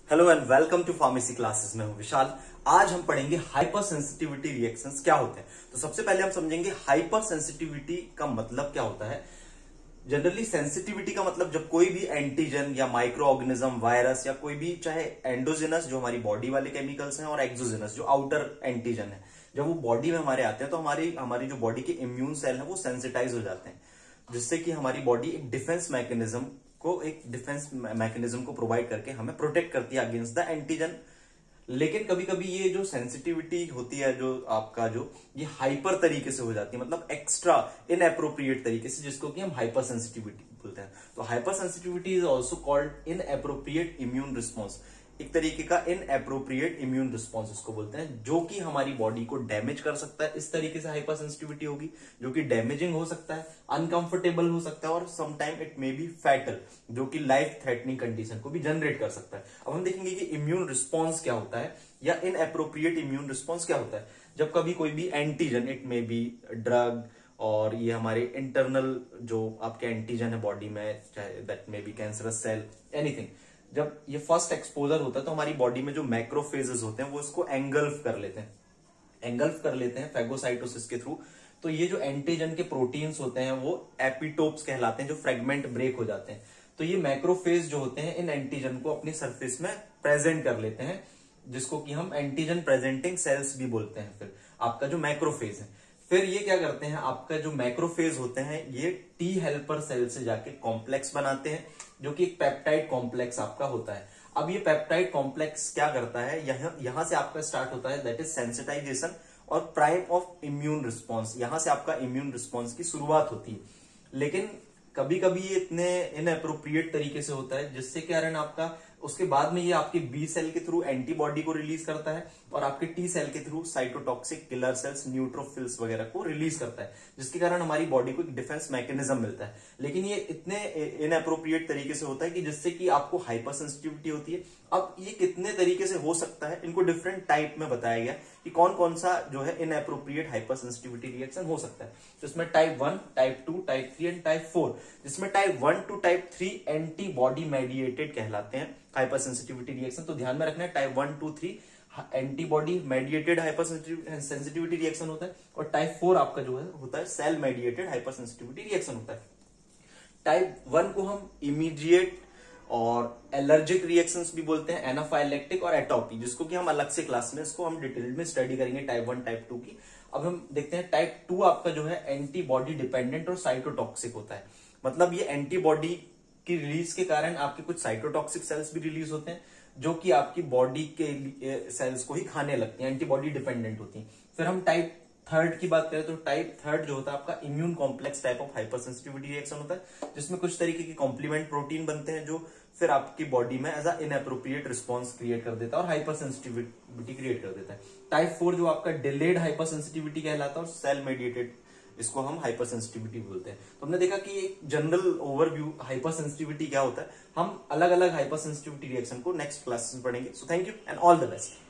Hello and welcome to pharmacy classes. में हूं विशाल। आज हम पढ़ेंगे हाइपर सेंसिटिविटी रिएक्शंस क्या होते हैं। तो सबसे पहले हम समझेंगे हाइपर सेंसिटिविटी का मतलब क्या होता है। जनरली सेंसिटिविटी का मतलब जब कोई भी एंटीजन या माइक्रो ऑर्गेनिज्म, वायरस या कोई भी, चाहे एंडोजिनस जो हमारी बॉडी वाले केमिकल्स हैं और एक्सोजिनस जो आउटर एंटीजन है, जब वो बॉडी में हमारे आते हैं तो हमारी जो बॉडी के इम्यून सेल है वो सेंसिटाइज हो जाते हैं, जिससे कि हमारी बॉडी एक डिफेंस मैकेनिज्म को प्रोवाइड करके हमें प्रोटेक्ट करती है अगेंस्ट द एंटीजन। लेकिन कभी कभी ये जो सेंसिटिविटी होती है जो आपका ये हाइपर तरीके से हो जाती है, मतलब एक्स्ट्रा इनएप्रोप्रिएट तरीके से, जिसको कि हम हाइपर सेंसिटिविटी बोलते हैं। तो hyper sensitivity is also called inappropriate immune response, एक तरीके का इनएप्रोप्रिएट इम्यून रिस्पॉन्स इसको बोलते हैं, जो कि हमारी बॉडी को डैमेज कर सकता है। इस तरीके से हाइपर सेंसिटिविटी होगी जो कि डैमेजिंग हो सकता है, अनकंफर्टेबल हो सकता है और sometime it may be fatal, जो कि लाइफ थ्रेटनिंग कंडीशन को भी जनरेट कर सकता है। अब हम देखेंगे कि इम्यून रिस्पॉन्स क्या होता है या इनएप्रोप्रिएट इम्यून रिस्पॉन्स क्या होता है। जब कभी कोई भी antigen, it may be drug और ये हमारे इंटरनल जो आपके एंटीजन है बॉडी में, चाहे that may be cancerous cell, anything, जब ये फर्स्ट एक्सपोजर होता है तो हमारी बॉडी में जो मैक्रोफेजेस होते हैं वो इसको एंगल्फ कर लेते हैं फैगोसाइटोसिस के थ्रू। तो ये जो एंटीजन के प्रोटीन्स होते हैं वो एपिटोप्स कहलाते हैं, जो फ्रेगमेंट ब्रेक हो जाते हैं। तो ये मैक्रोफेज जो होते हैं इन एंटीजन को अपनी सरफेस में प्रेजेंट कर लेते हैं, जिसको कि हम एंटीजन प्रेजेंटिंग सेल्स भी बोलते हैं। फिर आपका जो मैक्रोफेज है, फिर ये क्या करते हैं, आपका जो मैक्रोफेज होते हैं ये टी हेल्पर सेल से जाके कॉम्प्लेक्स बनाते हैं, जो कि एक पेप्टाइड कॉम्प्लेक्स आपका होता है। अब ये पेप्टाइड कॉम्प्लेक्स क्या करता है, यहां से आपका स्टार्ट होता है दैट इज सेंसिटाइजेशन और प्राइम ऑफ इम्यून रिस्पॉन्स। यहां से आपका इम्यून रिस्पॉन्स की शुरुआत होती है। लेकिन कभी कभी ये इतने इनएप्रोप्रिएट तरीके से होता है, जिसके कारण आपका उसके बाद में ये आपके बी सेल के थ्रू एंटीबॉडी को रिलीज करता है और आपके टी सेल के through cytotoxic killer cells, neutrophils वगैरह को रिलीज करता है, जिसके कारण हमारी बॉडी को एक डिफेंस मैकेनिज्म मिलता है। लेकिन ये इतने इनएप्रोप्रिएट तरीके से होता है कि जिससे कि आपको हाइपर सेंसिटिविटी होती है। अब ये कितने तरीके से हो सकता है, इनको डिफरेंट टाइप में बताया गया कि कौन कौन सा जो है इनएप्रोप्रिएट हाइपर सेंसिटिविटी रिएक्शन हो सकता है। तो इसमें type 1, type 2, type 3 and type 4, जिसमें type 1 to type 3 antibody mediated कहलाते हैं हाइपर सेंसिटिविटी रिएक्शन। तो ध्यान में रखना है, type 1, 2, 3 antibody mediated hyper sensitivity reaction होता है और टाइप 4 आपका जो है होता है cell mediated hyper sensitivity reaction होता है। टाइप 1 को हम इमीडिएट और एलर्जिक रिएक्शंस भी बोलते हैं, एनाफाइलेक्टिक और एटोपी, जिसको कि हम अलग से क्लास में इसको हम डिटेल में स्टडी करेंगे टाइप 1, टाइप 2 की। अब हम देखते हैं टाइप 2 आपका जो है एंटीबॉडी डिपेंडेंट और साइटोटॉक्सिक होता है। मतलब ये एंटीबॉडी की रिलीज के कारण आपके कुछ साइटोटॉक्सिक सेल्स भी रिलीज होते हैं, जो कि आपकी बॉडी के सेल्स को ही खाने लगती हैं, एंटीबॉडी डिपेंडेंट होती हैं। फिर हम टाइप 3 की बात करें तो टाइप 3 जो होता है आपका immune complex type of hyper sensitivity reaction होता है, जिसमें कुछ तरीके के कॉम्प्लीमेंट प्रोटीन बनते हैं, जो फिर आपकी बॉडी में as a inappropriate response create कर देता है और हाइपर सेंसिटिविटी क्रिएट कर देता है। टाइप 4 जो आपका डिलेड हाइपर सेंसिटिविटी कहलाता है और सेल मेडिएटेड, इसको हम हाइपर सेंसिटिविटी बोलते हैं। तो हमने देखा कि एक जनरल ओवरव्यू हाइपर सेंसिटिविटी क्या होता है। हम अलग अलग हाइपर सेंसिटिविटी रिएक्शन को नेक्स्ट क्लास में पढ़ेंगे। So thank you and all the best.